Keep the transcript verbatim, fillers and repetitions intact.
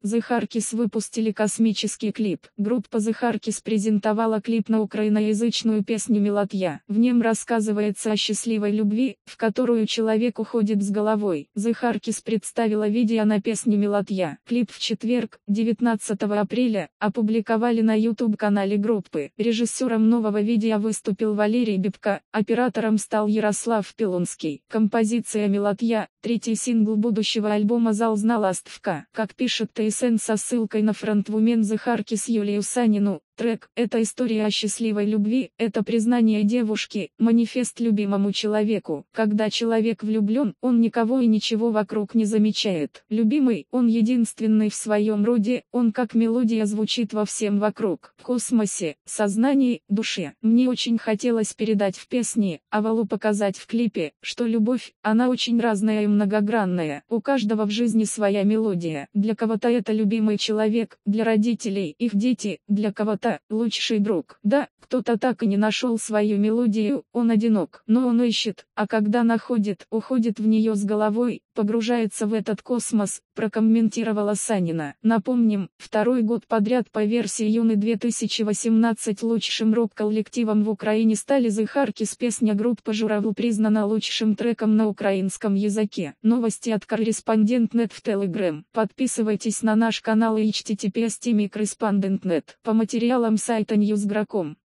The Harkis выпустили космический клип. Группа The Harkis презентовала клип на украиноязычную песню «Мелодия». В нем рассказывается о счастливой любви, в которую человек уходит с головой. The Harkis представила видео на песню «Мелодия». Клип в четверг, девятнадцатого апреля, опубликовали на YouTube-канале группы. Режиссером нового видео выступил Валерий Бибко, оператором стал Ярослав Пилонский. Композиция «Мелодия» — третий сингл будущего альбома «Залзна ластовка». Как пишет тэ эс эн со ссылкой на фронтвумен The Harkis Юлию Санину, трек — это история о счастливой любви, это признание девушки, манифест любимому человеку. Когда человек влюблен, он никого и ничего вокруг не замечает. Любимый, он единственный в своем роде, он как мелодия звучит во всем вокруг, в космосе, сознании, душе. Мне очень хотелось передать в песне, а Валу показать в клипе, что любовь, она очень разная и многогранная. У каждого в жизни своя мелодия. Для кого-то это любимый человек, для родителей их дети, для кого-то лучший друг. Да, кто-то так и не нашел свою мелодию, он одинок, но он ищет, а когда находит, уходит в нее с головой, погружается в этот космос, прокомментировала Санина. Напомним, второй год подряд по версии Юны две тысячи восемнадцать лучшим рок-коллективом в Украине стали The Harkis. Песня группы «Журавль» признана лучшим треком на украинском языке. Новости от Корреспондент точка нет в Telegram. Подписывайтесь на наш канал и эйч ти ти пи эс точка корреспондент точка нет по материалам сайта ньюс точка гром.